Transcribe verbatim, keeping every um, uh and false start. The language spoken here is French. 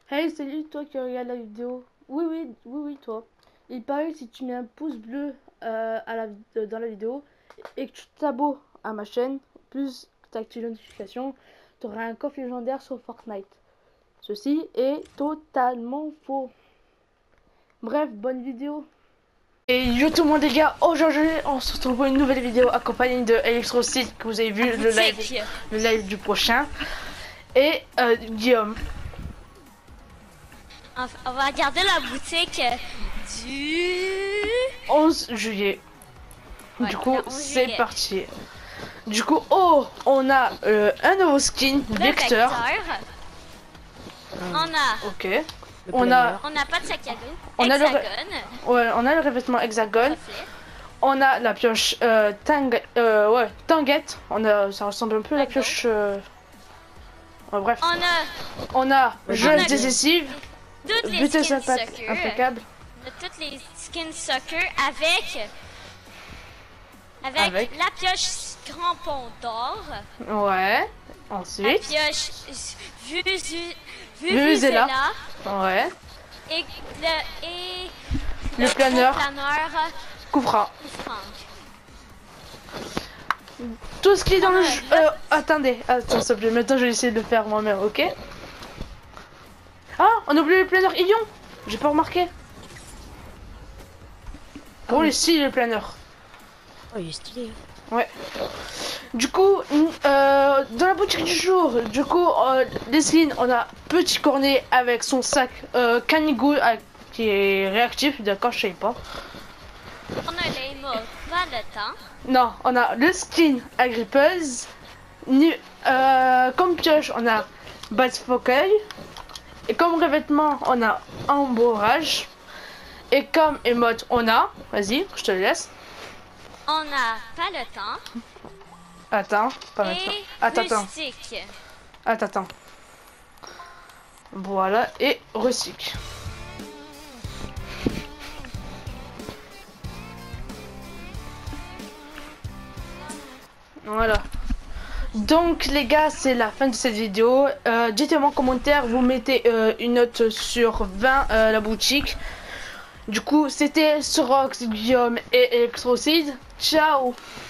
Hey, salut toi qui regarde la vidéo. Oui, oui, oui, oui, toi. Il paraît que si tu mets un pouce bleu euh, à la, euh, dans la vidéo et que tu t'abonnes à ma chaîne, plus que tu actives les notifications, tu auras un coffre légendaire sur Fortnite. Ceci est totalement faux. Bref, bonne vidéo. Et yo tout le monde les gars, aujourd'hui on se retrouve pour une nouvelle vidéo accompagnée de Electrocity que vous avez vu le live, le live du prochain. Et euh, Guillaume. On va regarder la boutique du onze juillet. Ouais, du coup, c'est juillet. parti. Du coup, oh, on a euh, un nouveau skin, Le Vecteur. Vecteur. On a. Ok. On a. On n'a pas de sac à dos. On Hexagone. a le. Ouais, on a le revêtement hexagone. Reflet. On a la pioche euh, tang... euh, ouais, Tanguette. On a, ça ressemble un peu à la pioche. Euh... Ouais, bref. On a. On a jeu a décisive. Toutes les Buter skins soccer. soccer. Impeccable. On a toutes les skins soccer avec. Avec, Avec. la pioche crampon d'or. Ouais. La Ensuite. pioche vu Vuvuzela. Ouais. Et le, et Le planeur. planeur Coup franc. franc. Tout ce qui est dans On le a jeu. le- Euh, attendez, attends, s'il te plaît. Maintenant, je vais essayer de le faire moi-même, ok? Ah, on a oublié le planeur Ion. J'ai pas remarqué. Ah Bon, oui. les style le planeur. Oh, il est stylé. Ouais. Du coup, euh, dans la boutique du jour, du coup, euh, les skins, on a Petit Cornet avec son sac euh, Canigou euh, qui est réactif, d'accord, je sais pas. On a les mots pas le temps. Non, on a le skin Agrippeuse. Ni, euh, comme pioche, on a Bat Focueil. Et comme revêtement, on a Embourrage. Et comme émote, on a. Vas-y, je te le laisse. On a pas le temps. Attends, pas maintenant. Et Attends, attends. rustique. Attends, attends. Voilà, et recycle. Voilà. Donc les gars, c'est la fin de cette vidéo. Euh, dites-moi en commentaire, vous mettez euh, une note sur vingt euh, la boutique. Du coup, c'était Sorox, Guillaume et Electrocide. Ciao!